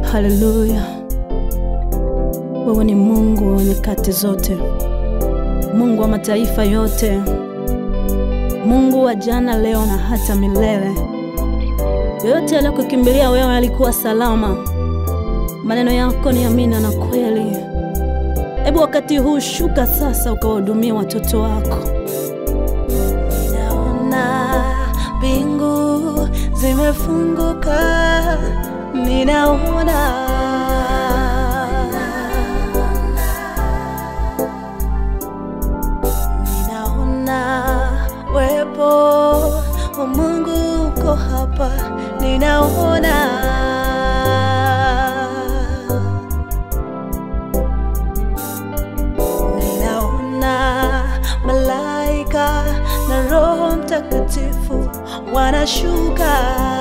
Haleluya. Wewe ni Mungu wa nyakati zote, Mungu wa mataifa yote, Mungu wa jana, leo na hata milele. Yote aliyokukimbilia wewe alikuwa salama. Maneno yako ni amina na kweli. Hebu wakati huu shuka sasa ukawahudumia watoto wako. Ninaona mbingu zimefunguka, ninaona wepo wa Mungu uko hapa, ninaona malaika na Roho Mtakatifu wanashuka.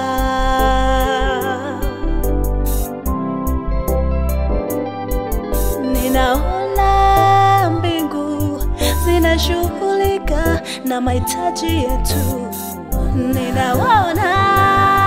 Ninaona mbingu zinashughulika na mahitaji yetu, ninaona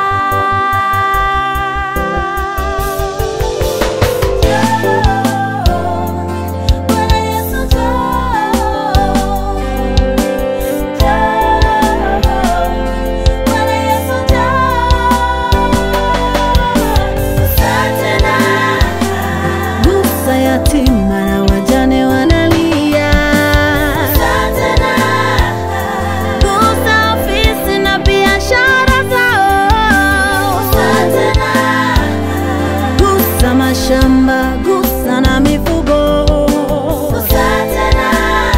yatima na wajane wanalia. Asante na gusa ofisi na biashara zao. Asante na gusa mashamba, gusa na mifugo. Asante na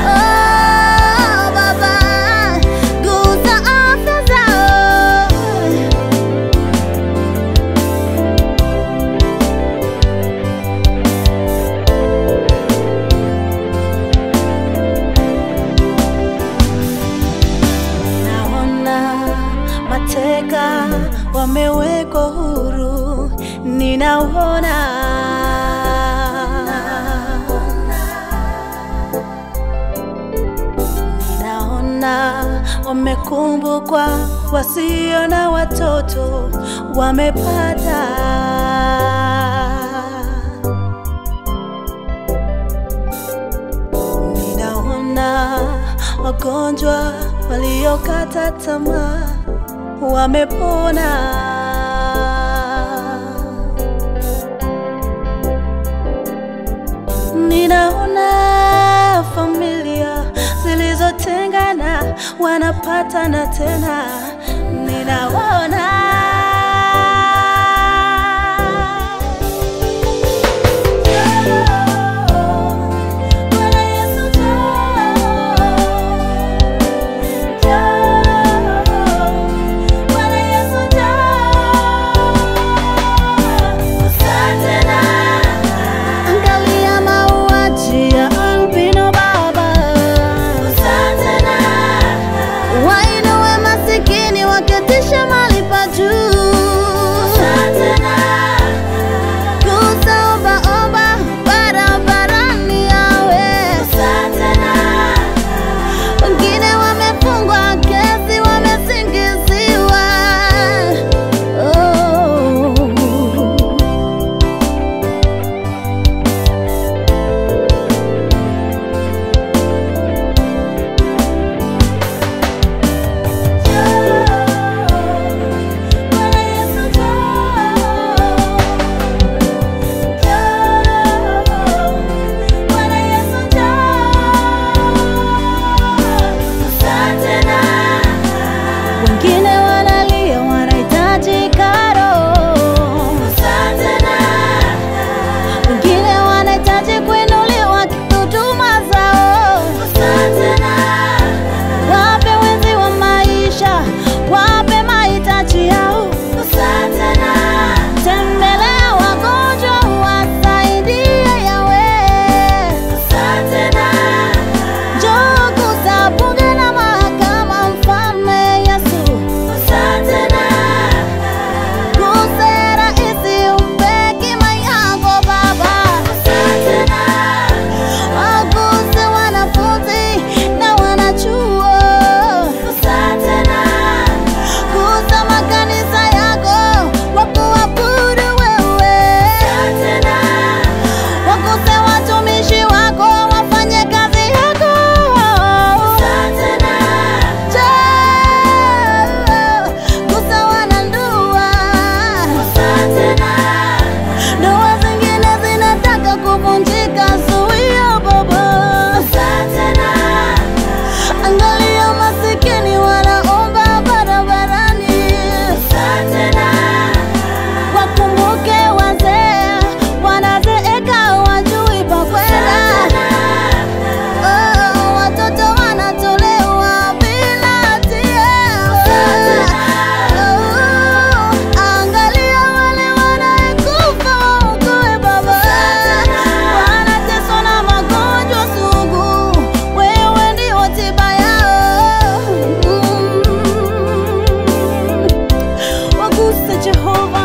Baba, gusa afya zao. Mateka wamewekwa huru, ninaona wamekumbukwa wasio na watoto wamepata. Ninaona wagonjwa waliokata tamaa wamepona. Ninaona familia zilizotengana wanapatana tena, ninaona wainue masikini waketisha mali. Jehova